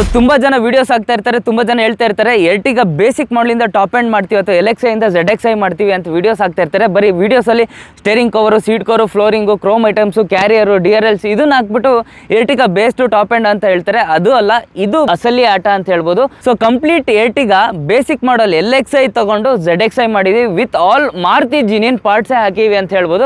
ತುಂಬ ಜನ ವೀಡಿಯೋಸ್ ಆಗ್ತಾ ಇರ್ತಾರೆ, ತುಂಬ ಜನ ಹೇಳ್ತಾ ಇರ್ತಾರೆ ಎರ್ಟಿಗಾ ಬೇಸಿಕ್ ಮಾಡಲಿಂದ ಟಾಪ್ ಎಂಡ್ ಮಾಡ್ತೀವಿ ಅಥವಾ LXi ಇಂದ ZXi ಮಾಡ್ತೀವಿ ಅಂತ ವೀಡಿಯೋಸ್ ಆಗ್ತಾ ಇರ್ತಾರೆ. ಬರೀ ವೀಡಿಯೋಸಲ್ಲಿ steering cover, seat cover, flooring, chrome items, carrier, DRLs ಇದನ್ನ ಹಾಕ್ಬಿಟ್ಟು Ertiga base to top end ಅಂತ ಹೇಳ್ತಾರೆ. ಅದು ಅಲ್ಲ, ಇದು ಅಸಲಿ ಆಟ ಅಂತ ಹೇಳ್ಬೋದು. So complete Ertiga basic model LXi ತಗೊಂಡು ZXi ಮಾಡಿದ್ವಿ ವಿತ್ ಆಲ್ ಮಾರುತಿ ಜಿನಿಯನ್ ಪಾರ್ಟ್ಸೇ ಹಾಕಿವಿ ಅಂತ ಹೇಳ್ಬೋದು.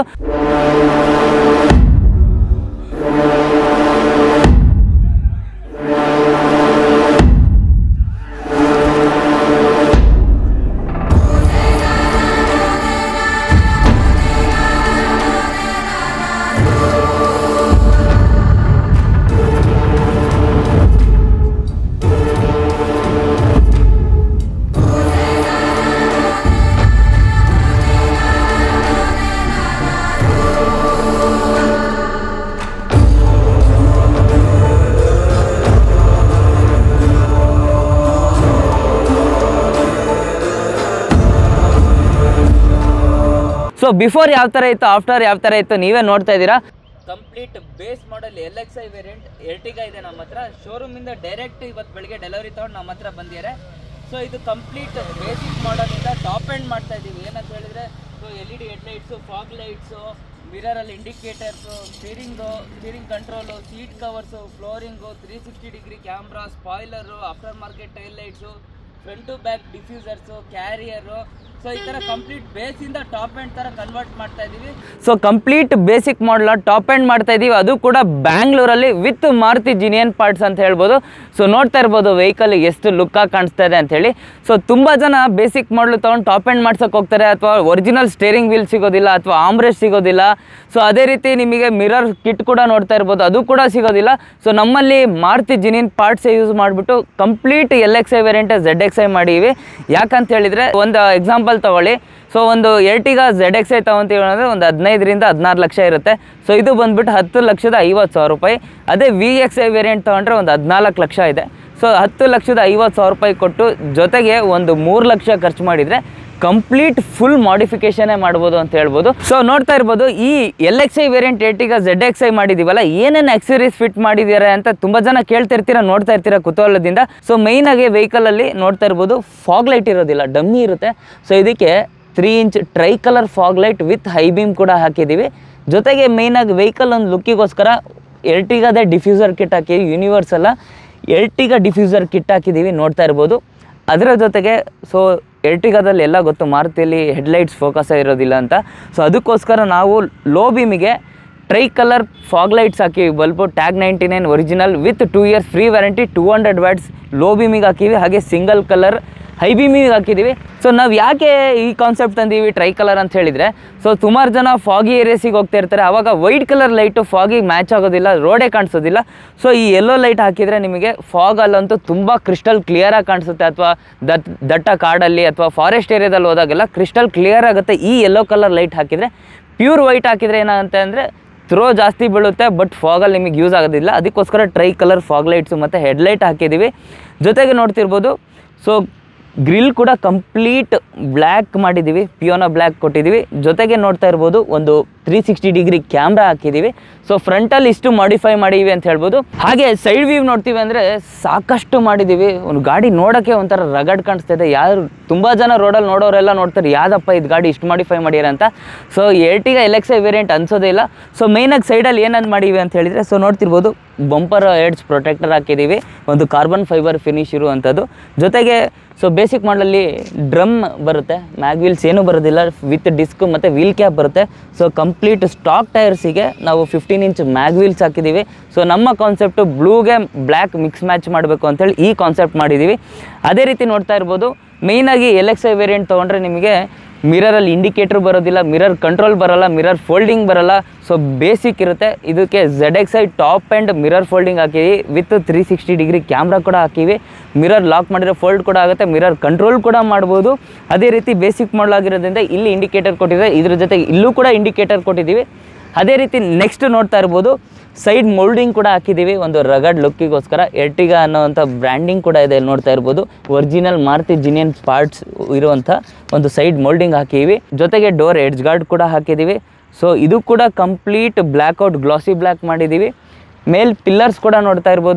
ಸೊ ಬಿಫೋರ್ ಯಾವ ಥರ ಇತ್ತು, ಆಫ್ಟರ್ ಯಾವ ಥರ ಇತ್ತು ನೀವೇ ನೋಡ್ತಾ ಇದ್ದೀರಾ. Complete base model LXi variant Ertiga ಇದೆ ನಮ್ಮ ಹತ್ರ. ಶೋರೂಮಿಂದ ಡೈರೆಕ್ಟ್ ಇವತ್ತು ಬೆಳಗ್ಗೆ ಡೆಲಿವರಿ ತೊಗೊಂಡು ನಮ್ಮ ಹತ್ರ ಬಂದಿದ್ದಾರೆ. ಸೊ ಇದು ಕಂಪ್ಲೀಟ್ ಬೇಸಿಕ್ ಮಾಡಲಿಂದ ಟಾಪ್ ಎಂಡ್ ಮಾಡ್ತಾ ಇದ್ದೀವಿ. ಏನಂತ ಹೇಳಿದರೆ, so LED headlights, fog lights, ಮಿರರಲ್ಲಿ indicators, steering control, seat covers, flooring, 360 degree camera, spoiler, after market tail lights, front to back diffusers, carrier. So ಈ ಥರ ಕಂಪ್ಲೀಟ್ ಬೇಸಿಂದ ಟಾಪ್ ಎಂಡ್ ಥರ ಕನ್ವರ್ಟ್ ಮಾಡ್ತಾ ಇದ್ದೀವಿ. ಸೊ ಕಂಪ್ಲೀಟ್ ಬೇಸಿಕ್ ಮಾಡಲ top end ಮಾಡ್ತಾ ಇದ್ದೀವಿ, ಅದು ಕೂಡ ಬ್ಯಾಂಗ್ಳೂರಲ್ಲಿ ವಿತ್ ಮಾರುತಿ ಜಿನಿಯನ್ ಪಾರ್ಟ್ಸ್ ಅಂತ ಹೇಳ್ಬೋದು. ಸೊ ನೋಡ್ತಾ ಇರ್ಬೋದು ವೆಹಿಕಲ್ ಎಷ್ಟು ಲುಕ್ಕಾಗಿ ಕಾಣಿಸ್ತಾ ಇದೆ ಅಂಥೇಳಿ. ಸೊ ತುಂಬ ಜನ ಬೇಸಿಕ್ ಮಾಡಲು ತೊಗೊಂಡು ಟಾಪ್ ಎಂಡ್ ಮಾಡ್ಸೋಕೆ ಹೋಗ್ತಾರೆ, ಅಥವಾ ಒರಿಜಿನಲ್ ಸ್ಟೇರಿಂಗ್ ವೀಲ್ ಸಿಗೋದಿಲ್ಲ, ಅಥವಾ ಆಮ್ರೆಸ್ಟ್ ಸಿಗೋದಿಲ್ಲ. ಸೊ ಅದೇ ರೀತಿ ನಿಮಗೆ ಮಿರರ್ ಕಿಟ್ ಕೂಡ ನೋಡ್ತಾ ಇರ್ಬೋದು, ಅದು ಕೂಡ ಸಿಗೋದಿಲ್ಲ. ಸೊ ನಮ್ಮಲ್ಲಿ ಮಾರುತಿ ಜಿನಿಯನ್ ಪಾರ್ಟ್ಸೇ ಯೂಸ್ ಮಾಡಿಬಿಟ್ಟು ಕಂಪ್ಲೀಟ್ LXi ವೇರಿಯಂಟ್ ZXi ಮಾಡೀವಿ. ಯಾಕಂತ ಹೇಳಿದರೆ, ಒಂದು ಎಕ್ಸಾಂಪಲ್ ತಗೊಳ್ಳಿ. ಸೊ ಒಂದು ಎರ್ಟಿಗಾ ZXi ತಗೊಂತೀವಿ ಅಂದರೆ ಒಂದು 15 ರಿಂದ 16 ಲಕ್ಷ ಇರುತ್ತೆ. ಸೊ ಇದು ಬಂದುಬಿಟ್ಟು 10,50,000 ರೂಪಾಯಿ. ಅದೇ VXi ವೇರಿಯಂಟ್ ತೊಗೊಂಡ್ರೆ ಒಂದು 14 ಲಕ್ಷ ಇದೆ. ಸೊ 10,50,000 ರೂಪಾಯಿ ಕೊಟ್ಟು ಜೊತೆಗೆ ಒಂದು 3 ಲಕ್ಷ ಖರ್ಚು ಮಾಡಿದರೆ ಕಂಪ್ಲೀಟ್ ಫುಲ್ ಮಾಡಿಫಿಕೇಷನ್ನೇ ಮಾಡ್ಬೋದು ಅಂತ ಹೇಳ್ಬೋದು. ಸೊ ನೋಡ್ತಾ ಇರ್ಬೋದು, ಈ LXi ವೇರಿಯಂಟ್ ಎರ್ಟಿಗಾ ZXi ಮಾಡಿದ್ದೀವಲ್ಲ, ಏನೇನು ಆಕ್ಸರೀಸ್ ಫಿಟ್ ಮಾಡಿದ್ದಾರೆ ಅಂತ ತುಂಬ ಜನ ಕೇಳ್ತಿರ್ತೀರ, ನೋಡ್ತಾ ಇರ್ತೀರ ಕುತೂಹಲದಿಂದ. ಸೊ ಮೇಯ್ನಾಗಿ ವೆಹಿಕಲಲ್ಲಿ ನೋಡ್ತಾ ಇರ್ಬೋದು ಫಾಗ್ ಲೈಟ್ ಇರೋದಿಲ್ಲ, ಡಮ್ಮಿ ಇರುತ್ತೆ. ಸೊ ಇದಕ್ಕೆ 3 inch tri colour fog light with high beam ಕೂಡ ಹಾಕಿದ್ದೀವಿ. ಜೊತೆಗೆ ಮೇಯ್ನಾಗಿ ವೆಹಿಕಲ್ ಒಂದು ಲುಕ್ಕಿಗೋಸ್ಕರ ಎರ್ಟಿಗಾದೇ ಡಿಫ್ಯೂಸರ್ ಕಿಟ್ ಹಾಕಿದ್ದೀವಿ. ಯೂನಿವರ್ಸಲ್ಲ ಎರ್ಟಿಗಾ ಡಿಫ್ಯೂಸರ್ ಕಿಟ್ ಹಾಕಿದ್ದೀವಿ, ನೋಡ್ತಾ ಇರ್ಬೋದು. ಅದರ ಜೊತೆಗೆ ಸೊ ಎರ್ಟಿಗಾದಲ್ಲಿ ಎಲ್ಲ ಗೊತ್ತು ಮಾರುತಿಯಲ್ಲಿ ಹೆಡ್ಲೈಟ್ಸ್ ಫೋಕಸ್ ಇರೋದಿಲ್ಲ ಅಂತ. ಸೊ ಅದಕ್ಕೋಸ್ಕರ ನಾವು ಲೋ ಬೀಮಿಗೆ ಟ್ರೈ ಕಲರ್ ಫಾಗ್ ಲೈಟ್ಸ್ ಹಾಕಿವಿ. Bulb tag 99 original with 2 years free warranty, 200 watts low ಬೀಮಿಗೆ ಹಾಕಿವಿ. ಹಾಗೆ ಸಿಂಗಲ್ ಕಲರ್ ಹೈ ಬೀಮಿಗೆ ಹಾಕಿದ್ದೀವಿ. ಸೊ ನಾವು ಯಾಕೆ ಈ ಕಾನ್ಸೆಪ್ಟ್ ತಂದೀವಿ ಟ್ರೈ ಕಲರ್ ಅಂತ ಹೇಳಿದರೆ, ಸೊ ಸುಮಾರು ಜನ ಫಾಗಿ ಏರಿಯಾಸಿಗೆ ಹೋಗ್ತಾ ಇರ್ತಾರೆ, ಆವಾಗ ವೈಟ್ ಕಲರ್ ಲೈಟು ಫಾಗಿಗೆ ಮ್ಯಾಚ್ ಆಗೋದಿಲ್ಲ, ರೋಡೇ ಕಾಣಿಸೋದಿಲ್ಲ. ಸೊ ಈ ಯೆಲ್ಲೋ ಲೈಟ್ ಹಾಕಿದರೆ ನಿಮಗೆ ಫಾಗಲ್ಲಂತೂ ತುಂಬ ಕ್ರಿಸ್ಟಲ್ ಕ್ಲಿಯರಾಗಿ ಕಾಣಿಸುತ್ತೆ. ಅಥವಾ ದಟ್ಟ ಕಾಡಲ್ಲಿ ಅಥವಾ ಫಾರೆಸ್ಟ್ ಏರಿಯಾದಲ್ಲಿ ಹೋದಾಗೆಲ್ಲ ಕ್ರಿಸ್ಟಲ್ ಕ್ಲಿಯರ್ ಆಗುತ್ತೆ. ಈ ಯೆಲ್ಲೋ ಕಲರ್ ಲೈಟ್ ಹಾಕಿದರೆ, ಪ್ಯೂರ್ ವೈಟ್ ಹಾಕಿದರೆ ಏನಾಗುತ್ತೆ ಅಂದರೆ ಥ್ರೋ ಜಾಸ್ತಿ ಬೀಳುತ್ತೆ, ಬಟ್ ಫಾಗಲ್ಲಿ ನಿಮಗೆ ಯೂಸ್ ಆಗೋದಿಲ್ಲ. ಅದಕ್ಕೋಸ್ಕರ ಟ್ರೈ ಕಲರ್ ಫಾಗ್ ಲೈಟ್ಸು ಮತ್ತು ಹೆಡ್ಲೈಟ್ ಹಾಕಿದ್ದೀವಿ. ಜೊತೆಗೆ ನೋಡ್ತಿರ್ಬೋದು, ಸೊ ಗ್ರಿಲ್ ಕೂಡ ಕಂಪ್ಲೀಟ್ ಬ್ಲ್ಯಾಕ್ ಮಾಡಿದ್ದೀವಿ, ಪಿಯೋನಾ ಬ್ಲ್ಯಾಕ್ ಕೊಟ್ಟಿದ್ದೀವಿ. ಜೊತೆಗೆ ನೋಡ್ತಾ ಇರ್ಬೋದು ಒಂದು 360 ಡಿಗ್ರಿ ಕ್ಯಾಮ್ರಾ ಹಾಕಿದ್ದೀವಿ. ಸೊ ಫ್ರಂಟಲ್ಲಿ ಇಷ್ಟು ಮಾಡಿಫೈ ಮಾಡಿದ್ದೀವಿ ಅಂತ ಹೇಳ್ಬೋದು. ಹಾಗೆ ಸೈಡ್ ವ್ಯೂ ನೋಡ್ತೀವಿ ಅಂದರೆ ಸಾಕಷ್ಟು ಮಾಡಿದ್ದೀವಿ. ಒಂದು ಗಾಡಿ ನೋಡೋಕ್ಕೆ ಒಂಥರ ರಗಡ್ ಕಾಣಿಸ್ತಿದೆ. ಯಾರು ತುಂಬ ಜನ ರೋಡಲ್ಲಿ ನೋಡೋರೆಲ್ಲ ನೋಡ್ತಾರೆ, ಯಾವ್ದಪ್ಪ ಇದು ಗಾಡಿ ಇಷ್ಟು ಮಾಡಿಫೈ ಮಾಡ್ಯಾರ ಅಂತ. ಸೊ ಎರ್ಟಿಗಾ LXi ವೇರಿಯಂಟ್ ಅನ್ಸೋದೇ ಇಲ್ಲ. ಸೊ ಮೇಯ್ನಾಗಿ ಸೈಡಲ್ಲಿ ಏನಂದು ಮಾಡಿದ್ದೀವಿ ಅಂತ ಹೇಳಿದರೆ, ಸೊ ನೋಡ್ತಿರ್ಬೋದು ಬಂಪರ್ ಹೆಡ್ಸ್ ಪ್ರೊಟೆಕ್ಟರ್ ಹಾಕಿದ್ದೀವಿ, ಒಂದು ಕಾರ್ಬನ್ ಫೈಬರ್ ಫಿನಿಶ್ ಇರುವಂಥದ್ದು. ಜೊತೆಗೆ ಸೊ ಬೇಸಿಕ್ ಮಾಡಲಲ್ಲಿ ಡ್ರಮ್ ಬರುತ್ತೆ, ಮ್ಯಾಗ್ ವೀಲ್ಸ್ ಏನೂ ಬರೋದಿಲ್ಲ, ವಿತ್ ಡಿಸ್ಕ್ ಮತ್ತು ವೀಲ್ ಕ್ಯಾಪ್ ಬರುತ್ತೆ. ಸೊ ಕಂಪ್ಲೀಟ್ ಸ್ಟಾಕ್ ಟೈರ್ಸಿಗೆ ನಾವು 15 ಇಂಚ್ ಮ್ಯಾಗ್ ವೀಲ್ಸ್ ಹಾಕಿದ್ದೀವಿ. ಸೊ ನಮ್ಮ ಕಾನ್ಸೆಪ್ಟು ಬ್ಲೂಗೆ ಬ್ಲ್ಯಾಕ್ ಮಿಕ್ಸ್ ಮ್ಯಾಚ್ ಮಾಡಬೇಕು ಅಂತೇಳಿ ಈ ಕಾನ್ಸೆಪ್ಟ್ ಮಾಡಿದ್ದೀವಿ. ಅದೇ ರೀತಿ ನೋಡ್ತಾ ಇರ್ಬೋದು, ಮೇಯ್ನಾಗಿ LXi ವೇರಿಯಂಟ್ ತೊಗೊಂಡ್ರೆ ನಿಮಗೆ ಮಿರರಲ್ಲಿ ಇಂಡಿಕೇಟ್ರ್ ಬರೋದಿಲ್ಲ, ಮಿರರ್ ಕಂಟ್ರೋಲ್ ಬರೋಲ್ಲ, ಮಿರರ್ ಫೋಲ್ಡಿಂಗ್ ಬರೋಲ್ಲ. ಸೊ ಬೇಸಿಕ್ ಇರುತ್ತೆ. ಇದಕ್ಕೆ ZXi top and mirror folding ಹಾಕಿವಿ ವಿತ್ 360 ಡಿಗ್ರಿ ಕ್ಯಾಮ್ರಾ ಕೂಡ ಹಾಕಿವಿ. ಮಿರರ್ ಲಾಕ್ ಮಾಡಿದ್ರೆ ಫೋಲ್ಡ್ ಕೂಡ ಆಗುತ್ತೆ, ಮಿರರ್ ಕಂಟ್ರೋಲ್ ಕೂಡ ಮಾಡ್ಬೋದು. ಅದೇ ರೀತಿ ಬೇಸಿಕ್ ಮಾಡಲಾಗಿರೋದ್ರಿಂದ ಇಲ್ಲಿ ಇಂಡಿಕೇಟರ್ ಕೊಟ್ಟಿದೆ, ಇದ್ರ ಜೊತೆಗೆ ಇಲ್ಲೂ ಕೂಡ ಇಂಡಿಕೇಟರ್ ಕೊಟ್ಟಿದ್ದೀವಿ. ಅದೇ ರೀತಿ ನೆಕ್ಸ್ಟ್ ನೋಡ್ತಾ ಇರ್ಬೋದು, ಸೈಡ್ ಮೋಲ್ಡಿಂಗ್ ಕೂಡ ಹಾಕಿದ್ದೀವಿ ಒಂದು ರಗಡ್ ಲುಕ್ಕಿಗೋಸ್ಕರ. ಎರ್ಟಿಗಾ ಅನ್ನೋವಂಥ ಬ್ರ್ಯಾಂಡಿಂಗ್ ಕೂಡ ಇದೆ, ಇಲ್ಲಿ ನೋಡ್ತಾ ಇರ್ಬೋದು. ಒರಿಜಿನಲ್ ಮಾರುತಿ ಜಿನಿಯನ್ ಪಾರ್ಟ್ಸ್ ಇರುವಂಥ ಒಂದು ಸೈಡ್ ಮೋಲ್ಡಿಂಗ್ ಹಾಕಿದ್ದೀವಿ. ಜೊತೆಗೆ ಡೋರ್ ಎಡ್ಜ್ ಗಾರ್ಡ್ ಕೂಡ ಹಾಕಿದ್ದೀವಿ. ಸೊ ಇದು ಕೂಡ ಕಂಪ್ಲೀಟ್ ಬ್ಲ್ಯಾಕ್ಔಟ್ ಗ್ಲಾಸಿ ಬ್ಲ್ಯಾಕ್ ಮಾಡಿದ್ದೀವಿ. ಮೇಲ್ ಪಿಲ್ಲರ್ಸ್ ಕೂಡ ನೋಡ್ತಾ ಇರ್ಬೋದು.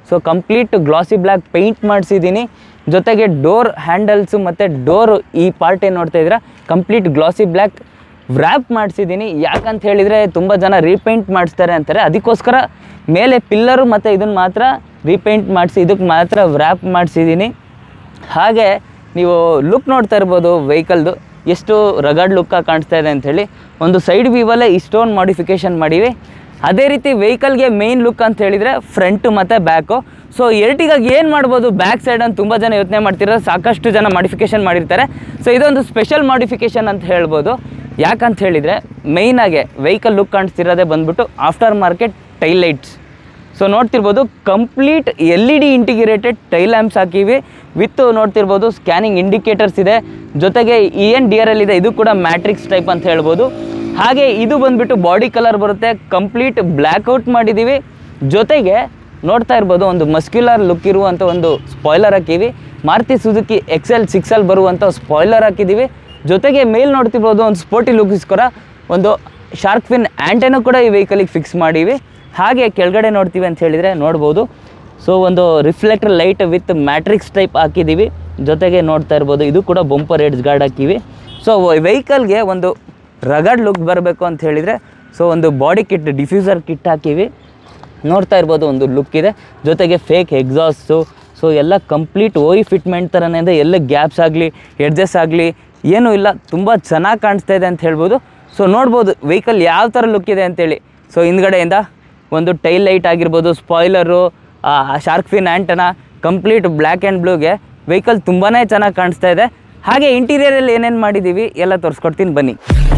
So complete glossy black paint ಮಾಡಿಸಿದ್ದೀನಿ. ಜೊತೆಗೆ ಡೋರ್ ಹ್ಯಾಂಡಲ್ಸು ಮತ್ತು ಡೋರು ಈ ಪಾರ್ಟ್ ಏನು ನೋಡ್ತಾ ಇದ್ದೀರಾ ಕಂಪ್ಲೀಟ್ ಗ್ಲಾಸಿ ಬ್ಲ್ಯಾಕ್ ವ್ರ್ಯಾಪ್ ಮಾಡಿಸಿದ್ದೀನಿ. ಯಾಕಂತ ಹೇಳಿದರೆ ತುಂಬ ಜನ ರೀಪೇಂಟ್ ಮಾಡಿಸ್ತಾರೆ ಅಂತಾರೆ, ಅದಕ್ಕೋಸ್ಕರ ಮೇಲೆ ಪಿಲ್ಲರು ಮತ್ತು ಇದನ್ನು ಮಾತ್ರ ರೀಪೇಂಟ್ ಮಾಡಿಸಿ ಇದಕ್ಕೆ ಮಾತ್ರ ವ್ರ್ಯಾಪ್ ಮಾಡಿಸಿದ್ದೀನಿ. ಹಾಗೆ ನೀವು ಲುಕ್ ನೋಡ್ತಾ ಇರ್ಬೋದು ವೆಹಿಕಲ್ದು ಎಷ್ಟು ರಗಡ್ ಲುಕ್ಕಾಗಿ ಕಾಣಿಸ್ತಾ ಇದೆ ಅಂಥೇಳಿ. ಒಂದು ಸೈಡ್ ವ್ಯೂವಲ್ಲೇ ಇಷ್ಟೊಂದು ಮಾಡಿಫಿಕೇಷನ್ ಮಾಡೀವಿ. ಅದೇ ರೀತಿ ವೆಹಿಕಲ್ಗೆ ಮೇಯ್ನ್ ಲುಕ್ ಅಂತ ಹೇಳಿದರೆ ಫ್ರಂಟು ಮತ್ತು ಬ್ಯಾಕು. ಸೊ ಎರ್ಟಿಗಾಗಿ ಏನು ಮಾಡ್ಬೋದು ಬ್ಯಾಕ್ ಸೈಡ್ ಅಂತ ತುಂಬ ಜನ ಯೋಚನೆ ಮಾಡ್ತಿರೋ, ಸಾಕಷ್ಟು ಜನ ಮಾಡಿಫಿಕೇಷನ್ ಮಾಡಿರ್ತಾರೆ. ಸೊ ಇದೊಂದು ಸ್ಪೆಷಲ್ ಮಾಡಿಫಿಕೇಷನ್ ಅಂತ ಹೇಳ್ಬೋದು. ಯಾಕಂತ ಹೇಳಿದರೆ ಮೇಯ್ನಾಗೆ ವೆಹಿಕಲ್ ಲುಕ್ ಕಾಣಿಸ್ತಿರೋದೇ ಬಂದ್ಬಿಟ್ಟು after market tail lights. So ನೋಡ್ತಿರ್ಬೋದು complete LED integrated tail lamps ಹಾಕಿವಿ. ವಿತ್ ನೋಡ್ತಿರ್ಬೋದು ಸ್ಕ್ಯಾನಿಂಗ್ ಇಂಡಿಕೇಟರ್ಸ್ ಇದೆ. ಜೊತೆಗೆ ಏನು DRL ಇದೆ ಇದು ಕೂಡ ಮ್ಯಾಟ್ರಿಕ್ಸ್ ಟೈಪ್ ಅಂತ ಹೇಳ್ಬೋದು. ಹಾಗೆ ಇದು ಬಂದುಬಿಟ್ಟು ಬಾಡಿ ಕಲರ್ ಬರುತ್ತೆ, ಕಂಪ್ಲೀಟ್ ಬ್ಲ್ಯಾಕ್ಔಟ್ ಮಾಡಿದ್ದೀವಿ. ಜೊತೆಗೆ ನೋಡ್ತಾ ಇರ್ಬೋದು ಒಂದು ಮಸ್ಕ್ಯುಲರ್ ಲುಕ್ ಇರುವಂಥ ಒಂದು ಸ್ಪಾಯ್ಲರ್ ಹಾಕಿವಿ. ಮಾರುತಿ ಸುಜುಕಿ XL 6L ಬರುವಂಥ ಸ್ಪಾಯ್ಲರ್ ಹಾಕಿದ್ದೀವಿ. ಜೊತೆಗೆ ಮೇಲ್ ನೋಡ್ತಿರ್ಬೋದು ಒಂದು ಸ್ಪೋರ್ಟಿ ಲುಕ್ಸ್ಗೋಸ್ಕರ ಒಂದು ಶಾರ್ಕ್ ಫಿನ್ ಆ್ಯಂಟೆನೂ ಕೂಡ ಈ ವೆಹಿಕಲಿಗೆ ಫಿಕ್ಸ್ ಮಾಡೀವಿ. ಹಾಗೆ ಕೆಳಗಡೆ ನೋಡ್ತೀವಿ ಅಂತ ಹೇಳಿದರೆ ನೋಡ್ಬೋದು. ಸೊ ಒಂದು reflector light with matrix type ಹಾಕಿದ್ದೀವಿ. ಜೊತೆಗೆ ನೋಡ್ತಾ ಇರ್ಬೋದು ಇದು ಕೂಡ ಬಂಪರ್ ಎಡ್ಜ್ ಗಾರ್ಡ್ ಹಾಕಿವಿ. ಸೊ ವೆಹಿಕಲ್ಗೆ ಒಂದು ರಗಡ್ ಲುಕ್ ಬರಬೇಕು ಅಂತ ಹೇಳಿದರೆ ಸೊ ಒಂದು ಬಾಡಿ ಕಿಟ್ ಡಿಫ್ಯೂಸರ್ ಕಿಟ್ ಹಾಕಿವಿ. ನೋಡ್ತಾ ಇರ್ಬೋದು ಒಂದು ಲುಕ್ ಇದೆ. ಜೊತೆಗೆ ಫೇಕ್ ಎಕ್ಸಾಸ್ಟು. ಸೊ ಎಲ್ಲ ಕಂಪ್ಲೀಟ್ ಫಿಟ್ಮೆಂಟ್ ಥರನೇ ಇದೆ. ಎಲ್ಲ ಗ್ಯಾಪ್ಸ್ ಆಗಲಿ ಎಡ್ಜಸ್ ಆಗಲಿ ಏನೂ ಇಲ್ಲ, ತುಂಬ ಚೆನ್ನಾಗಿ ಕಾಣಿಸ್ತಾ ಇದೆ ಅಂತ ಹೇಳ್ಬೋದು. ಸೊ ನೋಡ್ಬೋದು ವೆಹಿಕಲ್ ಯಾವ ಥರ ಲುಕ್ ಇದೆ ಅಂತೇಳಿ. ಸೊ ಹಿಂದ್ಗಡೆಯಿಂದ ಒಂದು ಟೈಲ್ ಲೈಟ್ ಆಗಿರ್ಬೋದು, spoiler, shark fin antenna, complete black and ಬ್ಲೂಗೆ ವೆಹಿಕಲ್ ತುಂಬಾ ಚೆನ್ನಾಗಿ ಕಾಣಿಸ್ತಾ ಇದೆ. ಹಾಗೆ ಇಂಟೀರಿಯರಲ್ಲಿ ಏನೇನು ಮಾಡಿದ್ದೀವಿ ಎಲ್ಲ ತೋರಿಸ್ಕೊಡ್ತೀನಿ ಬನ್ನಿ.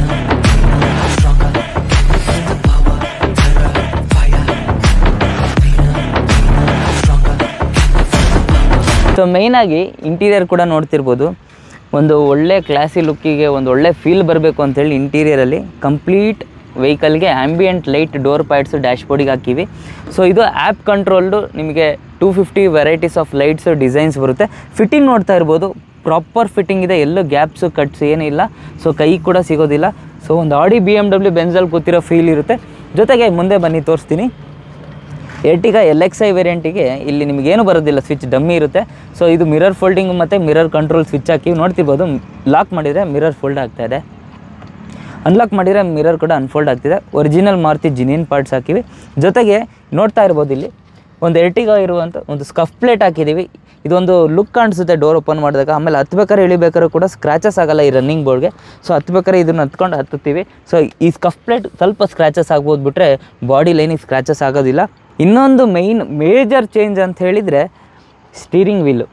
ಸೊ ಮೇಯ್ನಾಗಿ ಇಂಟೀರಿಯರ್ ಕೂಡ ನೋಡ್ತಿರ್ಬೋದು ಒಂದು ಒಳ್ಳೆ ಕ್ಲಾಸಿ ಲುಕ್ಕಿಗೆ ಒಂದು ಒಳ್ಳೆ ಫೀಲ್ ಬರಬೇಕು ಅಂತೇಳಿ ಇಂಟೀರಿಯರಲ್ಲಿ ಕಂಪ್ಲೀಟ್ ವೆಹಿಕಲ್ಗೆ ಆ್ಯಂಬಿಯೆಂಟ್ ಲೈಟ್ ಡೋರ್ ಪ್ಯಾಡ್ಸು ಡ್ಯಾಶ್ಬೋರ್ಡಿಗೆ ಹಾಕಿವಿ. ಸೊ ಇದು ಆ್ಯಪ್ ಕಂಟ್ರೋಲ್ಡು ನಿಮಗೆ 250 ವೆರೈಟೀಸ್ ಆಫ್ ಲೈಟ್ಸು ಡಿಸೈನ್ಸ್ ಬರುತ್ತೆ. ಫಿಟ್ಟಿಂಗ್ ನೋಡ್ತಾ ಇರ್ಬೋದು ಪ್ರಾಪರ್ ಫಿಟ್ಟಿಂಗ್ ಇದೆ, ಎಲ್ಲೂ ಗ್ಯಾಪ್ಸು ಕಟ್ಸ್ ಏನಿಲ್ಲ. ಸೊ ಕೈ ಕೂಡ ಸಿಗೋದಿಲ್ಲ. ಸೊ ಒಂದು ಆಡಿ BMW ಬೆಂಜಲ್ಲಿ ಕೂತಿರೋ ಫೀಲ್ ಇರುತ್ತೆ. ಜೊತೆಗೆ ಮುಂದೆ ಬನ್ನಿ ತೋರಿಸ್ತೀನಿ. ಎರ್ಟಿಗಾ LXi ವೇರಿಯಂಟಿಗೆ ಇಲ್ಲಿ ನಿಮಗೇನು ಬರೋದಿಲ್ಲ, ಸ್ವಿಚ್ ಡಮ್ಮಿ ಇರುತ್ತೆ. ಸೊ ಇದು ಮಿರರ್ ಫೋಲ್ಡಿಂಗ್ ಮತ್ತು ಮಿರರ್ ಕಂಟ್ರೋಲ್ ಸ್ವಿಚ್ ಹಾಕಿ ನೋಡ್ತಿರ್ಬೋದು. ಲಾಕ್ ಮಾಡಿದರೆ ಮಿರರ್ ಫೋಲ್ಡ್ ಆಗ್ತಾಯಿದೆ, ಅನ್ಲಾಕ್ ಮಾಡಿದರೆ ಮಿರರ್ ಕೂಡ ಅನ್ಫೋಲ್ಡ್ ಆಗ್ತಿದೆ. ಒರಿಜಿನಲ್ ಮಾರುತಿ ಜಿನಿಯನ್ ಪಾರ್ಟ್ಸ್ ಹಾಕಿವಿ. ಜೊತೆಗೆ ನೋಡ್ತಾ ಇರ್ಬೋದು ಇಲ್ಲಿ ಒಂದು ಎರ್ಟಿಗಾ ಇರುವಂಥ ಒಂದು ಸ್ಕಫ್ ಪ್ಲೇಟ್ ಹಾಕಿದ್ದೀವಿ. ಇದೊಂದು ಲುಕ್ ಕಾಣಿಸುತ್ತೆ ಡೋರ್ ಓಪನ್ ಮಾಡಿದಾಗ. ಆಮೇಲೆ ಹತ್ಬೇಕಾದ್ರೆ ಇಳಿಬೇಕಾದ್ರೂ ಕೂಡ ಸ್ಕ್ರ್ಯಾಚಸ್ ಆಗೋಲ್ಲ ಈ ರನ್ನಿಂಗ್ ಬೋರ್ಡ್ಗೆ. ಸೊ ಹತ್ಬೇಕಾದ್ರೆ ಇದನ್ನು ಹತ್ಕೊಂಡು ಹತ್ತುತ್ತೀವಿ. ಸೊ ಈ ಸ್ಕಫ್ ಪ್ಲೇಟ್ ಸ್ವಲ್ಪ ಸ್ಕ್ರ್ಯಾಚಸ್ ಆಗ್ಬೋದು ಬಿಟ್ಟರೆ ಬಾಡಿ ಲೈನಿಗೆ ಸ್ಕ್ರ್ಯಾಚಸ್ ಆಗೋದಿಲ್ಲ. ಇನ್ನೊಂದು ಮೇಜರ್ ಚೇಂಜ್ ಅಂತ ಹೇಳಿದರೆ steering wheel.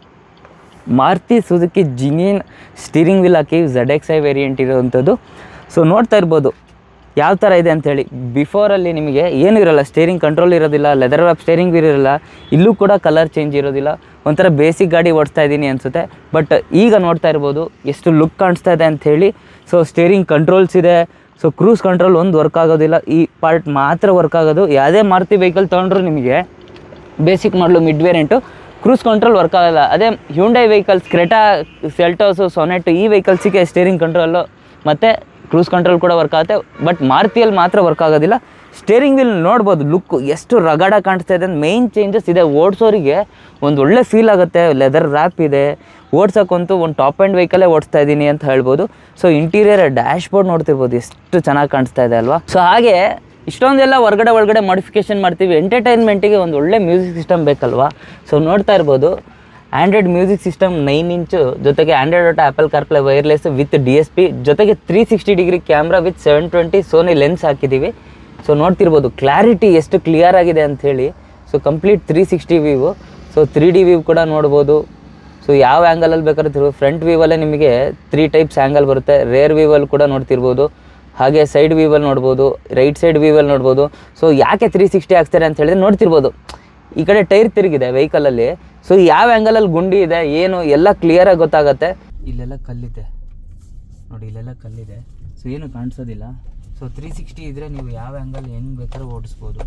Maruti Suzuki genuine steering wheel ಹಾಕಿ ZXi ವೇರಿಯಂಟ್ ಇರೋವಂಥದ್ದು. ಸೊ ನೋಡ್ತಾ ಇರ್ಬೋದು ಯಾವ ಥರ ಇದೆ ಅಂಥೇಳಿ. ಬಿಫೋರಲ್ಲಿ ನಿಮಗೆ ಏನೂ ಇರೋಲ್ಲ, ಸ್ಟೇರಿಂಗ್ ಕಂಟ್ರೋಲ್ ಇರೋದಿಲ್ಲ, ಲೆದರ್ ವ್ಯಾಪ್ ಸ್ಟೇರಿಂಗ್ ವೀಲ್ ಇರೋಲ್ಲ. ಇಲ್ಲೂ ಕೂಡ ಕಲರ್ ಚೇಂಜ್ ಇರೋದಿಲ್ಲ. ಒಂಥರ ಬೇಸಿಕ್ ಗಾಡಿ ಓಡಿಸ್ತಾ ಇದ್ದೀನಿ ಅನಿಸುತ್ತೆ. ಬಟ್ ಈಗ ನೋಡ್ತಾ ಇರ್ಬೋದು ಎಷ್ಟು ಲುಕ್ ಕಾಣಿಸ್ತಾ ಇದೆ ಅಂಥೇಳಿ. ಸೊ ಸ್ಟೇರಿಂಗ್ ಕಂಟ್ರೋಲ್ಸ್ ಇದೆ. ಸೊ ಕ್ರೂಸ್ ಕಂಟ್ರೋಲ್ ಒಂದು ವರ್ಕ್ ಆಗೋದಿಲ್ಲ, ಈ ಪಾರ್ಟ್ ಮಾತ್ರ ವರ್ಕ್ ಆಗೋದು. ಯಾವುದೇ ಮಾರುತಿ ವೆಹಿಕಲ್ ತೊಗೊಂಡ್ರು ನಿಮಗೆ basic model mid variant cruise control work ಆಗೋಲ್ಲ. ಅದೇ Hyundai vehicles Creta, Seltos, Sonet ಈ ವೆಹಿಕಲ್ಸಿಗೆ ಸ್ಟೇರಿಂಗ್ ಕಂಟ್ರೋಲು ಮತ್ತು ಕ್ರೂಸ್ ಕಂಟ್ರೋಲ್ ಕೂಡ ವರ್ಕ್ ಆಗುತ್ತೆ. ಬಟ್ ಮಾರುತಿಯಲ್ಲಿ ಮಾತ್ರ ವರ್ಕ್ ಆಗೋದಿಲ್ಲ. ಸ್ಟೇರಿಂಗ್ ವೀಲ್ ನೋಡ್ಬೋದು ಲುಕ್ ಎಷ್ಟು ರಗಡಾಗಿ ಕಾಣಿಸ್ತಾ ಇದೆ. ಮೇಯ್ನ್ ಚೇಂಜಸ್ ಇದೆ, ಓಡಿಸೋರಿಗೆ ಒಂದು ಒಳ್ಳೆ ಫೀಲ್ ಆಗುತ್ತೆ. ಲೆದರ್ ರ್ಯಾಪ್ ಇದೆ, ಓಡ್ಸೋಕ್ಕಂತೂ ಒಂದು ಟಾಪ್ ಆ್ಯಂಡ್ ವೆಹಿಕಲ್ಲೇ ಓಡಿಸ್ತಾ ಇದ್ದೀನಿ ಅಂತ ಹೇಳ್ಬೋದು. ಸೊ ಇಂಟೀರಿಯರ್ ಡ್ಯಾಶ್ಬೋರ್ಡ್ ನೋಡ್ತಿರ್ಬೋದು ಎಷ್ಟು ಚೆನ್ನಾಗಿ ಕಾಣಿಸ್ತಾ ಇದೆ ಅಲ್ವಾ. ಸೊ ಹಾಗೆ ಇಷ್ಟೊಂದೆಲ್ಲ ಹೊರಗಡೆ ಮಾಡಿಫಿಕೇಷನ್ ಮಾಡ್ತೀವಿ. ಎಂಟರ್ಟೈನ್ಮೆಂಟಿಗೆ ಒಂದು ಒಳ್ಳೆ ಮ್ಯೂಸಿಕ್ ಸಿಸ್ಟಮ್ ಬೇಕಲ್ವಾ. ಸೊ ನೋಡ್ತಾ ಇರ್ಬೋದು ಆ್ಯಂಡ್ರಾಯ್ಡ್ ಮ್ಯೂಸಿಕ್ ಸಿಸ್ಟಮ್ 9 ಇಂಚು, ಜೊತೆಗೆ Android Auto, Apple CarPlay wireless with DSP, ಜೊತೆಗೆ 360 degree camera with 720 Sony lens ಹಾಕಿದ್ದೀವಿ. ಸೊ ನೋಡ್ತಿರ್ಬೋದು ಕ್ಲಾರಿಟಿ ಎಷ್ಟು ಕ್ಲಿಯರ್ ಆಗಿದೆ ಅಂಥೇಳಿ. So complete 360 view. So 3D view ಕೂಡ ನೋಡ್ಬೋದು. ಸೊ ಯಾವ ಆ್ಯಂಗಲಲ್ಲಿ ಬೇಕಾದ್ರೆ ಫ್ರಂಟ್ ವ್ಯೂವಲ್ಲೇ ನಿಮಗೆ 3 ಟೈಪ್ಸ್ ಆ್ಯಂಗಲ್ ಬರುತ್ತೆ. ರೇರ್ ವ್ಯೂವಲ್ಲಿ ಕೂಡ ನೋಡ್ತಿರ್ಬೋದು, ಹಾಗೆ ಸೈಡ್ ವ್ಯೂವಲ್ಲಿ ನೋಡ್ಬೋದು, ರೈಟ್ ಸೈಡ್ ವ್ಯೂವಲ್ಲಿ ನೋಡ್ಬೋದು. ಸೊ ಯಾಕೆ 360 ಹಾಕ್ತಾರೆ ಅಂತ ಹೇಳಿದ್ರೆ ನೋಡ್ತಿರ್ಬೋದು ಈ ಕಡೆ ಟೈರ್ ತಿರುಗಿದೆ ವೆಹಿಕಲಲ್ಲಿ. ಸೊ ಯಾವ ಆ್ಯಂಗಲಲ್ಲಿ ಗುಂಡಿ ಇದೆ ಏನು ಎಲ್ಲ ಕ್ಲಿಯರಾಗಿ ಗೊತ್ತಾಗುತ್ತೆ. ಇಲ್ಲೆಲ್ಲ ಕಲ್ಲಿದೆ ನೋಡಿ, ಇಲ್ಲೆಲ್ಲ ಕಲ್ಲಿದೆ. ಸೊ ಏನು ಕಾಣಿಸೋದಿಲ್ಲ. ಸೊ 360 ಇದ್ದರೆ ನೀವು ಯಾವ ಆ್ಯಂಗಲ್ ಹೆಂಗೆ ಬೇಕಾದ್ರೂ ಓಡಿಸ್ಬೋದು.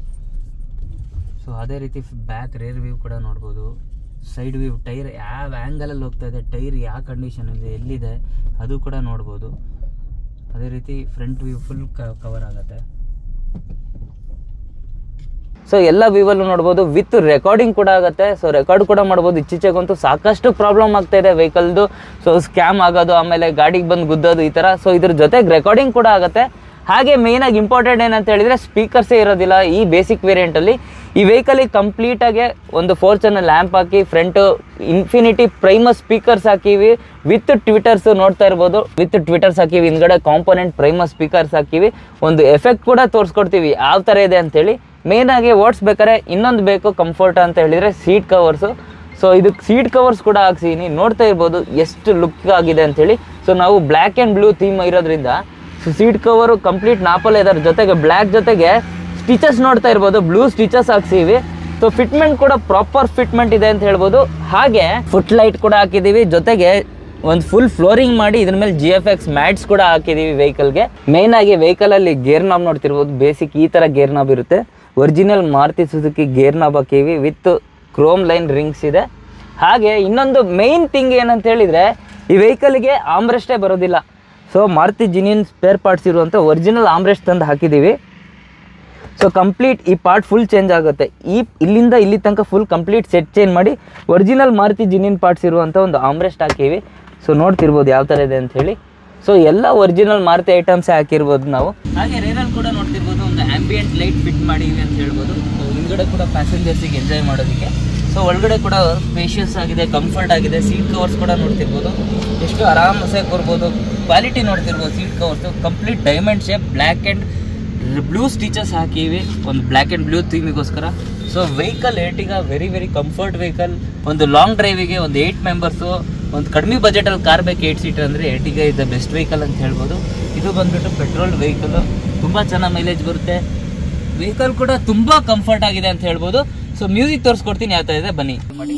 ಸೊ ಅದೇ ರೀತಿ ಬ್ಯಾಕ್ ರೇರ್ ವ್ಯೂ ಕೂಡ ನೋಡ್ಬೋದು. ಸೈಡ್ ವ್ಯೂ, ಟೈರ್ ಯಾವ ಆ್ಯಂಗಲಲ್ಲಿ ಹೋಗ್ತಾ ಇದೆ, ಟೈರ್ ಯಾವ ಕಂಡೀಷನಲ್ಲಿ ಎಲ್ಲಿದೆ ಅದು ಕೂಡ ನೋಡ್ಬೋದು. ಅದೇ ರೀತಿ ಫ್ರಂಟ್ ವ್ಯೂ ಫುಲ್ ಕವರ್ ಆಗುತ್ತೆ. ಸೊ ಎಲ್ಲ ವ್ಯೂವಲ್ಲೂ ನೋಡ್ಬೋದು, ವಿತ್ ರೆಕಾರ್ಡಿಂಗ್ ಕೂಡ ಆಗುತ್ತೆ. ಸೊ ರೆಕಾರ್ಡ್ ಕೂಡ ಮಾಡ್ಬೋದು. ಇತ್ತೀಚೆಗಂತೂ ಸಾಕಷ್ಟು ಪ್ರಾಬ್ಲಮ್ ಆಗ್ತಾ ಇದೆ ವೆಹಿಕಲ್ದು. ಸೊ ಸ್ಕ್ಯಾಮ್ ಆಗೋದು, ಆಮೇಲೆ ಗಾಡಿಗೆ ಬಂದು ಗುದ್ದೋದು ಈ ಥರ. ಸೊ ಇದ್ರ ಜೊತೆಗೆ ರೆಕಾರ್ಡಿಂಗ್ ಕೂಡ ಆಗುತ್ತೆ. ಹಾಗೆ ಮೇಯ್ನಾಗಿ ಇಂಪಾರ್ಟೆಂಟ್ ಏನಂತ ಹೇಳಿದರೆ ಸ್ಪೀಕರ್ಸೇ ಇರೋದಿಲ್ಲ ಈ ಬೇಸಿಕ್ ವೇರಿಯಂಟಲ್ಲಿ. ಈ ವೆಹಿಕಲಿಗೆ ಕಂಪ್ಲೀಟಾಗಿ ಒಂದು 4 ಚಾನಲ್ ಲ್ಯಾಂಪ್ ಹಾಕಿ, ಫ್ರಂಟು ಇನ್ಫಿನಿಟಿ ಪ್ರೈಮಸ್ ಸ್ಪೀಕರ್ಸ್ ಹಾಕಿವಿ ವಿತ್ ಟ್ವಿಟರ್ಸ್ ನೋಡ್ತಾ ಇರ್ಬೋದು. ವಿತ್ ಟ್ವಿಟರ್ಸ್ ಹಾಕಿವಿ, ಹಿಂದ್ಗಡೆ ಕಾಂಪೋನೆಂಟ್ ಪ್ರೈಮಸ್ ಸ್ಪೀಕರ್ಸ್ ಹಾಕಿವಿ. ಒಂದು ಎಫೆಕ್ಟ್ ಕೂಡ ತೋರಿಸ್ಕೊಡ್ತೀವಿ ಯಾವ ಥರ ಇದೆ ಅಂತೇಳಿ. ಮೇಯ್ನಾಗಿ ಓಡಿಸ್ಬೇಕಾದ್ರೆ ಇನ್ನೊಂದು ಬೇಕು ಕಂಫರ್ಟ್ ಅಂತ ಹೇಳಿದರೆ ಸೀಟ್ ಕವರ್ಸು. ಸೊ ಇದಕ್ಕೆ ಸೀಟ್ ಕವರ್ಸ್ ಕೂಡ ಹಾಕ್ಸಿದ್ದೀನಿ, ನೋಡ್ತಾ ಇರ್ಬೋದು ಎಷ್ಟು ಲುಕ್ ಆಗಿದೆ ಅಂಥೇಳಿ. ಸೊ ನಾವು ಬ್ಲ್ಯಾಕ್ ಆ್ಯಂಡ್ ಬ್ಲೂ ಥೀಮ್ ಇರೋದ್ರಿಂದ ಸೊ ಸೀಟ್ ಕವರು ಕಂಪ್ಲೀಟ್ ನಾಪಲ್ ಇದರ ಜೊತೆಗೆ ಬ್ಲ್ಯಾಕ್ ಜೊತೆಗೆ ಸ್ಟಿಚಸ್ ನೋಡ್ತಾ ಇರ್ಬೋದು, ಬ್ಲೂ ಸ್ಟಿಚಸ್ ಹಾಕ್ಸಿವಿ. ಸೊ ಫಿಟ್ಮೆಂಟ್ ಕೂಡ ಪ್ರಾಪರ್ ಫಿಟ್ಮೆಂಟ್ ಇದೆ ಅಂತ ಹೇಳ್ಬೋದು. ಹಾಗೆ ಫುಟ್ ಲೈಟ್ ಕೂಡ ಹಾಕಿದ್ದೀವಿ, ಜೊತೆಗೆ ಒಂದು ಫುಲ್ ಫ್ಲೋರಿಂಗ್ ಮಾಡಿ ಇದ್ರ ಮೇಲೆ GFX ಮ್ಯಾಟ್ಸ್ ಕೂಡ ಹಾಕಿದ್ದೀವಿ ವೆಹಿಕಲ್ಗೆ. ಮೇಯ್ನಾಗಿ ವೆಹಿಕಲಲ್ಲಿ ಗೇರ್ ನಾಬ್ ನೋಡ್ತಿರ್ಬೋದು, ಬೇಸಿಕ್ ಈ ಥರ ಗೇರ್ ನಾಬ್ ಇರುತ್ತೆ. Original Maruti Suzuki gear knob ಹಾಕಿವಿ ವಿತ್ ಕ್ರೋಮ್ ಲೈನ್ ರಿಂಗ್ಸ್ ಇದೆ. ಹಾಗೆ ಇನ್ನೊಂದು ಮೇಯ್ನ್ ಥಿಂಗ್ ಏನಂತ ಹೇಳಿದರೆ ಈ ವೆಹಿಕಲ್ಗೆ ಆಮ್ರೆಸ್ಟೇ ಬರೋದಿಲ್ಲ. So Maruti genuine spare parts ಇರುವಂಥ ಒರಿಜಿನಲ್ ಆಮ್ರೆಸ್ಟ್ ತಂದು ಹಾಕಿದ್ದೀವಿ. ಸೊ ಕಂಪ್ಲೀಟ್ ಈ ಪಾರ್ಟ್ ಫುಲ್ ಚೇಂಜ್ ಆಗುತ್ತೆ. ಇಲ್ಲಿಂದ ಇಲ್ಲಿ ತನಕ ಫುಲ್ ಕಂಪ್ಲೀಟ್ ಸೆಟ್ ಚೇಂಜ್ ಮಾಡಿ ಒರಿಜಿನಲ್ ಮಾರುತಿ ಜಿನಿಯನ್ ಪಾರ್ಟ್ಸ್ ಇರುವಂಥ ಒಂದು ಆಮ್ರೆಸ್ಟ್ ಹಾಕಿವಿ. ಸೊ ನೋಡ್ತಿರ್ಬೋದು ಯಾವ ಥರ ಇದೆ ಅಂಥೇಳಿ. ಸೊ ಎಲ್ಲ ಒರಿಜಿನಲ್ ಮಾರುತಿ ಐಟಮ್ಸೇ ಹಾಕಿರ್ಬೋದು ನಾವು. ಹಾಗೆ ರೇರಲ್ಲಿ ಕೂಡ ನೋಡ್ತಿರ್ಬೋದು, ಒಂದು ಆ್ಯಂಬಿಯೆಂಟ್ ಲೈಟ್ ಫಿಟ್ ಮಾಡಿವಿ ಅಂತ ಹೇಳ್ಬೋದು. ಸೊ ಹಿಂದ್ಗಡೆ ಕೂಡ ಪ್ಯಾಸೆಂಜರ್ಸಿಗೆ ಎಂಜಾಯ್ ಮಾಡೋದಕ್ಕೆ. ಸೊ ಒಳಗಡೆ ಕೂಡ ಸ್ಪೇಷಿಯಸ್ ಆಗಿದೆ, ಕಂಫರ್ಟ್ ಆಗಿದೆ. ಸೀಟ್ ಕವರ್ಸ್ ಕೂಡ ನೋಡ್ತಿರ್ಬೋದು, ಎಷ್ಟು ಆರಾಮಸೆ ಕೊರ್ಬೋದು. ಕ್ವಾಲಿಟಿ ನೋಡ್ತಿರ್ಬೋದು seat covers complete diamond shape, black and blue stitches ಹಾಕಿವಿ ಒಂದು ಬ್ಲ್ಯಾಕ್ ಆ್ಯಂಡ್ ಬ್ಲೂ ಥೀಮಿಗೋಸ್ಕರ. So vehicle Ertiga very comfort vehicle. ಒಂದು ಲಾಂಗ್ ಡ್ರೈವಿಗೆ ಒಂದು 8 ಮೆಂಬರ್ಸು, ಒಂದು ಕಡಿಮೆ ಬಜೆಟಲ್ಲಿ ಕಾರ್ ಬೇಕು 8 ಸೀಟರ್ ಅಂದರೆ Ertiga is the best vehicle ಅಂತ ಹೇಳ್ಬೋದು. ಇದು ಬಂದುಬಿಟ್ಟು ಪೆಟ್ರೋಲ್ ವೆಹಿಕಲ್ಲು, ತುಂಬ ಚೆನ್ನಾಗಿ ಮೈಲೇಜ್ ಬರುತ್ತೆ. ವೆಹಿಕಲ್ ಕೂಡ ತುಂಬ ಕಂಫರ್ಟ್ ಆಗಿದೆ ಅಂತ ಹೇಳ್ಬೋದು. ಸೊ ಮ್ಯೂಸಿಕ್ ತೋರಿಸ್ಕೊಡ್ತೀನಿ ಯಾವ ಥರ ಇದೆ ಬನ್ನಿ ಮಾಡಿ.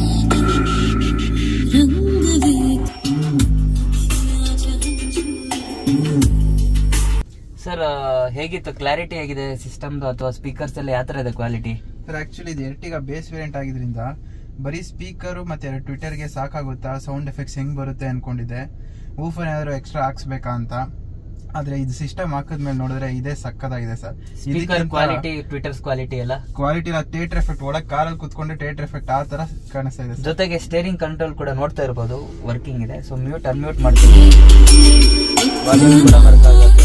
ಸರ್ ಹೇಗಿತ್ತು, ಕ್ಲಾರಿಟಿ ಹೇಗಿದೆ ಸಿಸ್ಟಮ್ದು ಅಥವಾ ಸ್ಪೀಕರ್ಸ್ ಎಲ್ಲ ಯಾವ ಥರ ಇದೆ ಕ್ವಾಲಿಟಿ? ಸರ್ ಆಕ್ಚುಲಿ ಇದು ಎರ್ಟಿಗಾ ಬೇಸ್ ವೇರಿಯಂಟ್ ಆಗಿದ್ರಿಂದ ಬರೀ ಸ್ಪೀಕರು ಮತ್ತೆ ಟ್ವಿಟರ್ಗೆ ಸಾಕಾಗುತ್ತಾ, ಸೌಂಡ್ ಎಫೆಕ್ಟ್ಸ್ ಹೆಂಗ್ ಬರುತ್ತೆ ಅನ್ಕೊಂಡಿದ್ದೆ. ವೂಫರ್ ಏನಾದ್ರು ಎಕ್ಸ್ಟ್ರಾ ಹಾಕ್ಸ್ಬೇಕಾ ಅಂತ. ಆದ್ರೆ ಇದು ಸಿಸ್ಟಮ್ ಹಾಕಿದ್ಮೇಲೆ ನೋಡಿದ್ರೆ ಇದೇ ಸಕ್ಕದಾಗಿದೆ sir. Speaker quality, tweeters quality ಎಲ್ಲ ಕ್ವಾಲಿಟಿ ಇಲ್ಲ. ಥಿಯೇಟರ್ ಎಫೆಕ್ಟ್ ಒಳಗೆ ಕಾರಲ್ಲಿ ಕುತ್ಕೊಂಡ್ರೆ ಥಿಯೇಟರ್ ಎಫೆಕ್ಟ್ ಆ ತರ ಕಾಣಿಸ್ತಾ ಇದೆ. ಜೊತೆಗೆ ಸ್ಟೇರಿಂಗ್ ಕಂಟ್ರೋಲ್ ಕೂಡ ನೋಡ್ತಾ ಇರ್ಬೋದು ವರ್ಕಿಂಗ್ ಇದೆ. ಸೊ ಮ್ಯೂಟ್ ಅನ್ಮ್ಯೂಟ್ ಮಾಡ್ತೀವಿ, ವಾಲ್ಯೂಮ್ ಕೂಡ ವರ್ಕ್ ಆಗುತ್ತೆ.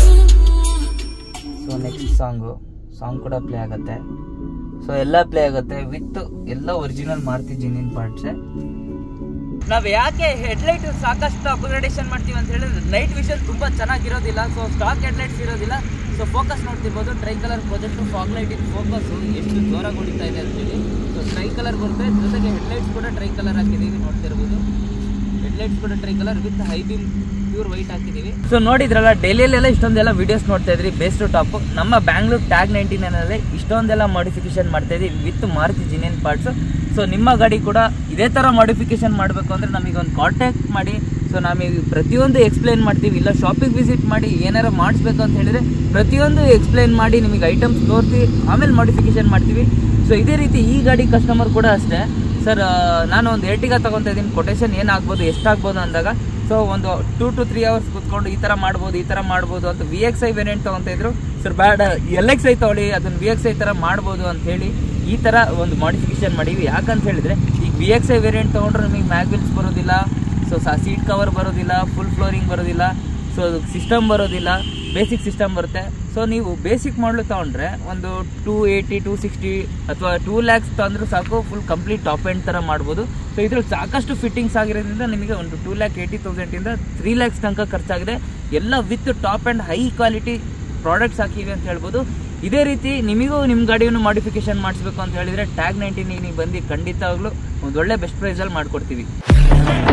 ಸೊ ನೆಕ್ಸ್ಟ್ ಸಾಂಗ್ ಕೂಡ ಪ್ಲೇ ಆಗುತ್ತೆ. ಸೊ ಎಲ್ಲ ಪ್ಲೇ ಆಗುತ್ತೆ ವಿತ್ ಎಲ್ಲ ಒರಿಜಿನಲ್ ಮಾರುತಿ ಜಿನಿಯನ್ ಪಾರ್ಟ್ಸೇ. ನಾವು ಯಾಕೆ ಹೆಡ್ಲೈಟ್ ಸಾಕಷ್ಟು ಅಪ್ಗ್ರೇಡೇಷನ್ ಮಾಡ್ತೀವಿ ಅಂತ ಹೇಳಿದ್ರೆ ನೈಟ್ ವಿಷನ್ ತುಂಬ ಚೆನ್ನಾಗಿರೋದಿಲ್ಲ. ಸೊ ಸ್ಟಾಕ್ ಹೆಡ್ಲೈಟ್ಸ್ ಇರೋದಿಲ್ಲ. ಸೊ ಫೋಕಸ್ ನೋಡ್ತಿರ್ಬೋದು, tri colour projector fog light ಇದು ಫೋಕಸ್ಸು ಎಷ್ಟು ಜೋರಾಗಿ ಹೊಡಿತಾ ಇದೆ ಅಂತೇಳಿ. ಸೊ ಟ್ರೈ ಕಲರ್ ಬರುತ್ತೆ, ಜೊತೆಗೆ ಹೆಡ್ಲೈಟ್ಸ್ ಕೂಡ ಟ್ರೈ ಕಲರ್ ಹಾಕಿದ್ದೀವಿ ನೋಡ್ತಿರ್ಬೋದು. ಹೆಡ್ಲೈಟ್ಸ್ ಕೂಡ tri colour with high beam pure white ಹಾಕಿದ್ದೀವಿ. ಸೊ ನೋಡಿದ್ರಲ್ಲ, ಡೈಲಿಯಲ್ಲೆಲ್ಲ ಇಷ್ಟೊಂದೆಲ್ಲ ವೀಡಿಯೋಸ್ ನೋಡ್ತಾ ಇದ್ರಿ ಬೇಸ್ ಟು ಟಾಪ್. ನಮ್ಮ ಬ್ಯಾಂಗ್ಳೂರ್ ಟ್ಯಾಗ್ 99 ಇಷ್ಟೊಂದೆಲ್ಲ ಮಾಡಿಫಿಕೇಶನ್ ಮಾಡ್ತಾ ಇದ್ವಿ with Maruti genuine parts. So ನಿಮ್ಮ ಗಾಡಿ ಕೂಡ ಇದೇ ಥರ ಮಾಡಿಫಿಕೇಶನ್ ಮಾಡಬೇಕು ಅಂದರೆ ನಮಗೆ ಒಂದು ಕಾಂಟ್ಯಾಕ್ಟ್ ಮಾಡಿ. ಸೊ ನಮಗೆ ಪ್ರತಿಯೊಂದು ಎಕ್ಸ್ಪ್ಲೈನ್ ಮಾಡ್ತೀವಿ. ಇಲ್ಲ ಶಾಪಿಗೆ ವಿಸಿಟ್ ಮಾಡಿ ಏನಾರು ಮಾಡಿಸ್ಬೇಕು ಅಂತ ಹೇಳಿದರೆ ಪ್ರತಿಯೊಂದು ಎಕ್ಸ್ಪ್ಲೈನ್ ಮಾಡಿ ನಿಮಗೆ ಐಟಮ್ಸ್ ತೋರಿಸಿ ಆಮೇಲೆ ಮಾಡಿಫಿಕೇಶನ್ ಮಾಡ್ತೀವಿ. ಸೊ ಇದೇ ರೀತಿ ಈ ಗಾಡಿ ಕಸ್ಟಮರ್ ಕೂಡ ಅಷ್ಟೇ. ಸರ್ ನಾನು ಒಂದು ಎರ್ಟಿಗಾ ತೊಗೊತಾ ಇದ್ದೀನಿ, ಕೊಟೇಶನ್ ಏನಾಗ್ಬೋದು ಎಷ್ಟಾಗ್ಬೋದು ಅಂದಾಗ ಸೊ ಒಂದು 2 to 3 hours ಕೂತ್ಕೊಂಡು ಈ ಥರ ಮಾಡ್ಬೋದು ಅಂತ VXI ವೇರಿಯಂಟ್ ತೊಗೊತಾ ಇದ್ರು. ಸರ್ ಬೇಡ LXI ತೊಗೊಳ್ಳಿ, ಅದನ್ನು VXI ಥರ ಮಾಡ್ಬೋದು ಅಂಥೇಳಿ ಈ ಥರ ಒಂದು ಮಾಡಿಫಿಕೇಶನ್ ಮಾಡೀವಿ. ಯಾಕಂತ ಹೇಳಿದರೆ ಈಗ VXI ವೇರಿಯಂಟ್ ತೊಗೊಂಡ್ರೆ ನಮಗೆ ಮ್ಯಾಗ್ ವೀಲ್ಸ್ ಬರೋದಿಲ್ಲ. ಸೊ ಸೀಟ್ ಕವರ್ ಬರೋದಿಲ್ಲ, ಫುಲ್ ಫ್ಲೋರಿಂಗ್ ಬರೋದಿಲ್ಲ, ಸೊ ಸಿಸ್ಟಮ್ ಬರೋದಿಲ್ಲ, ಬೇಸಿಕ್ ಸಿಸ್ಟಮ್ ಬರುತ್ತೆ. ಸೊ ನೀವು ಬೇಸಿಕ್ ಮಾಡಲು ತೊಗೊಂಡ್ರೆ ಒಂದು 280, 260 ಅಥವಾ 2 lakhs ತೊಂದರೂ ಸಾಕು, ಫುಲ್ ಕಂಪ್ಲೀಟ್ ಟಾಪ್ ಎಂಡ್ ಥರ ಮಾಡ್ಬೋದು. ಸೊ ಇದ್ರಲ್ಲಿ ಸಾಕಷ್ಟು ಫಿಟ್ಟಿಂಗ್ಸ್ ಆಗಿರೋದ್ರಿಂದ ನಿಮಗೆ ಒಂದು 2,80,000 3 lakhs ತನಕ ಖರ್ಚಾಗಿದೆ. ಎಲ್ಲ with top and high quality products ಹಾಕಿವೆ ಅಂತ ಹೇಳ್ಬೋದು. ಇದೇ ರೀತಿ ನಿಮಗೂ ನಿಮ್ಮ ಗಾಡಿಯನ್ನು ಮಾಡಿಫಿಕೇಶನ್ ಮಾಡಿಸ್ಬೇಕು ಅಂತ ಹೇಳಿದರೆ ಟ್ಯಾಗ್ 99 ಬಂದು ಖಂಡಿತವಾಗ್ಲೂ ಒಂದು ಒಳ್ಳೆ ಬೆಸ್ಟ್ ಪ್ರೈಸಲ್ಲಿ ಮಾಡಿಕೊಡ್ತೀವಿ.